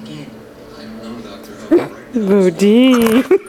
again. I don't know, Doctor. I'll be right now. Bodine.